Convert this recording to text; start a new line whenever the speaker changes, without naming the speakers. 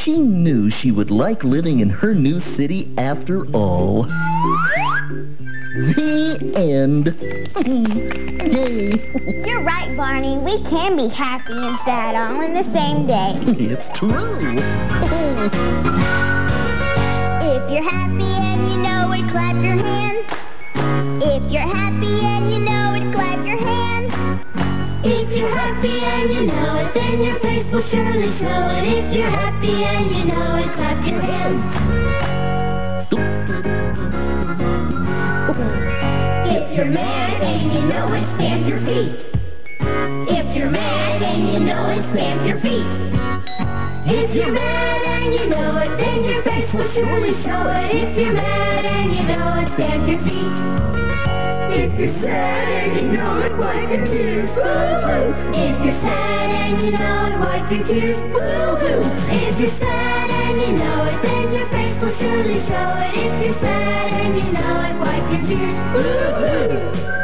She knew she would like living in her new city after all. The end. Yay.
You're right, Barney. We can be happy and sad all in the same day.
It's true.
If you're happy and you know it, clap your hands. If you're happy and you know it, clap your hands.
If you're happy and you know it, then your face will surely show it. If you're happy and you know it, clap your hands. If you're mad and you know it, stamp your feet. If you're mad and you know it, stamp your feet. If you're mad and you know it, then your face will surely show it. If you're mad and you know it, stamp your feet. If you're sad and you know it, wipe your tears. Woo-hoo! If you're sad and you know it, wipe your tears. Woo-hoo! If you're sad and you know it, then your face will surely show it. If you're sad and you know it, wipe your tears. Woo-hoo!